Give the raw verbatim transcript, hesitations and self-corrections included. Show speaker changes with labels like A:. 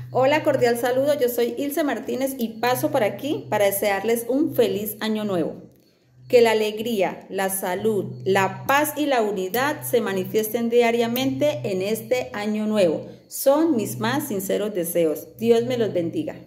A: Hola, cordial saludo. Yo soy Ilse Martínez y paso por aquí para desearles un feliz año nuevo. Que la alegría, la salud, la paz y la unidad se manifiesten diariamente en este año nuevo. Son mis más sinceros deseos. Dios me los bendiga.